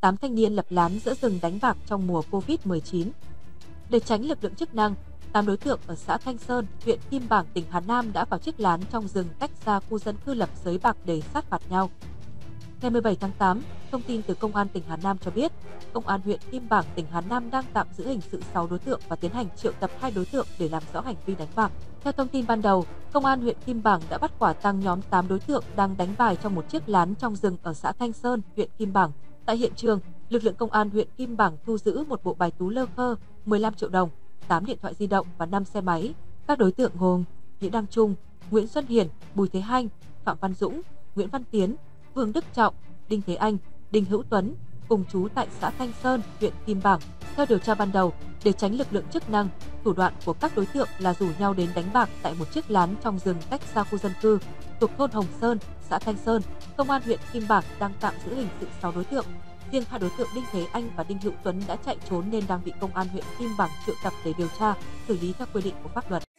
8 thanh niên lập lán giữa rừng đánh bạc trong mùa Covid-19. Để tránh lực lượng chức năng, 8 đối tượng ở xã Thanh Sơn, huyện Kim Bảng, tỉnh Hà Nam đã vào chiếc lán trong rừng cách xa khu dân cư lập sới bạc để sát phạt nhau. Ngày 17 tháng 8, thông tin từ Công an tỉnh Hà Nam cho biết, Công an huyện Kim Bảng, tỉnh Hà Nam đang tạm giữ hình sự 6 đối tượng và tiến hành triệu tập 2 đối tượng để làm rõ hành vi đánh bạc. Theo thông tin ban đầu, Công an huyện Kim Bảng đã bắt quả tang nhóm 8 đối tượng đang đánh bài trong một chiếc lán trong rừng ở xã Thanh Sơn, huyện Kim Bảng. Tại hiện trường, lực lượng Công an huyện Kim Bảng thu giữ một bộ bài tú lơ khơ, 15 triệu đồng, 8 điện thoại di động và 5 xe máy. Các đối tượng gồm Nguyễn Đăng Trung, Nguyễn Xuân Hiển, Bùi Thế Hanh, Phạm Văn Dũng, Nguyễn Văn Tiến, Vương Đức Trọng, Đinh Thế Anh, Đinh Hữu Tuấn, cùng trú tại xã Thanh Sơn, huyện Kim Bảng. Theo điều tra ban đầu, để tránh lực lượng chức năng, thủ đoạn của các đối tượng là rủ nhau đến đánh bạc tại một chiếc lán trong rừng cách xa khu dân cư, thuộc thôn Hồng Sơn, xã Thanh Sơn. Công an huyện Kim Bảng đang tạm giữ hình sự 6 đối tượng. Riêng 2 đối tượng Đinh Thế Anh và Đinh Hữu Tuấn đã chạy trốn nên đang bị Công an huyện Kim Bảng triệu tập để điều tra, xử lý theo quy định của pháp luật.